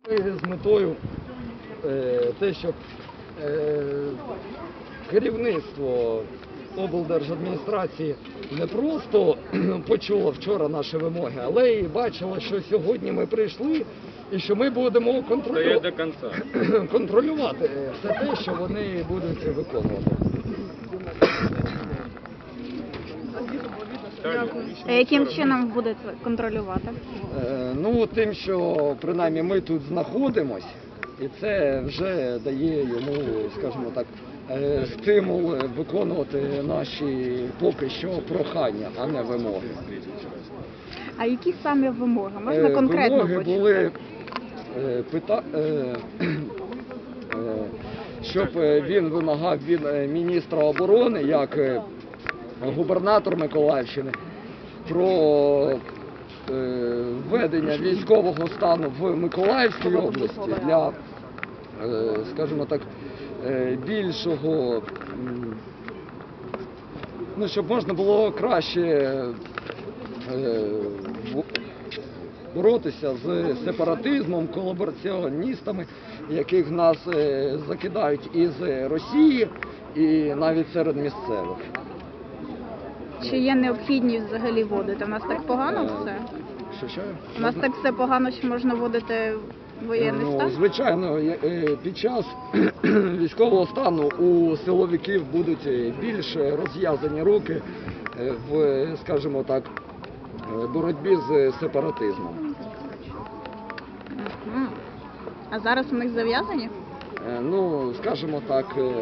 З метою те, щоб керівництво облдержадміністрації не просто почуло вчора наші вимоги, але і бачило, що сьогодні ми прийшли і що ми будемо контролювати все те, що вони будуть виконувати. А яким чином будете контролювати? Ну, тим, що принаймні ми тут знаходимось, і це вже дає йому, скажімо так, стимул виконувати наші поки що прохання, а не вимоги. А які саме вимоги? Можна конкретно вимоги були щоб він вимагав від міністра оборони, як губернатор Миколаївщини, про введення військового стану в Миколаївській області для, скажімо так, більшого, ну, щоб можна було краще боротися з сепаратизмом, колабораціоністами, яких нас закидають із Росії і навіть серед місцевих. Чи є необхідність взагалі вводити? У нас так погано все? Що? У нас так все погано, що можна вводити воєнний стан? Звичайно, під час військового стану у силовиків будуть більш розв'язані руки в, скажімо так, боротьбі з сепаратизмом. А зараз у них зав'язані? Ну, скажімо так,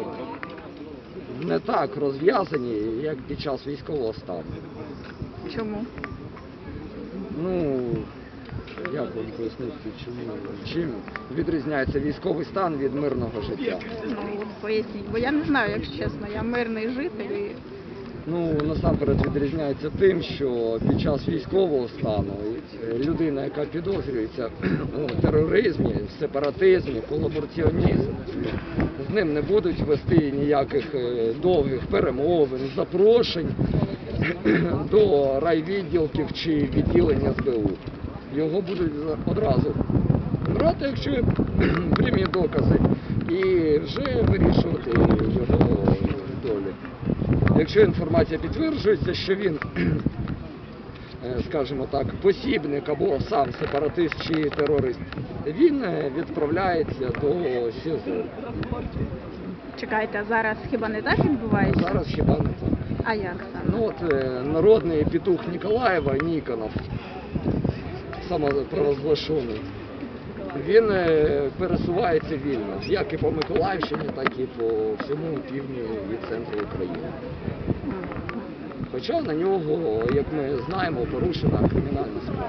не так розв'язані, як під час військового стану. Чому? Ну, як вам пояснити, чим відрізняється військовий стан від мирного життя? Ну, поясніть, бо я не знаю, якщо чесно, я мирний житель і... Ну, насамперед відрізняється тим, що під час військового стану людина, яка підозрюється у тероризмі, сепаратизмі, колабораціонізмі, з ним не будуть вести ніяких довгих перемовин, запрошень до райвідділків чи відділення СБУ. Його будуть одразу брати, якщо є прямі докази, і вже вирішувати його долю. Якщо інформація підтверджується, що він, скажімо так, посібник або сам сепаратист чи терорист, він відправляється до СІЗО. Чекайте, а зараз хіба не так відбувається? Зараз хіба не так. А як саме? Ну от народний петух Ніколаєва, Ніконов, самопровозглашений, він пересувається вільно, як і по Миколаївщині, так і по всьому півдню і центру України. Хоча на нього, як ми знаємо, порушена кримінальна справа.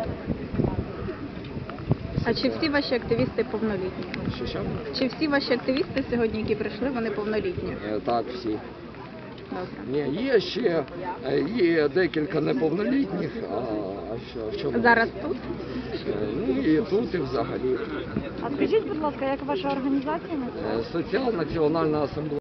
А чи всі ваші активісти повнолітні? Що? Чи всі ваші активісти сьогодні, які прийшли, вони повнолітні? Так, всі. Добре. Ні, є ще декілька неповнолітніх, а в чому? Зараз тут? Ну і тут, і взагалі. А скажіть, будь ласка, як ваша організація називається? Соціал-національна асамблея.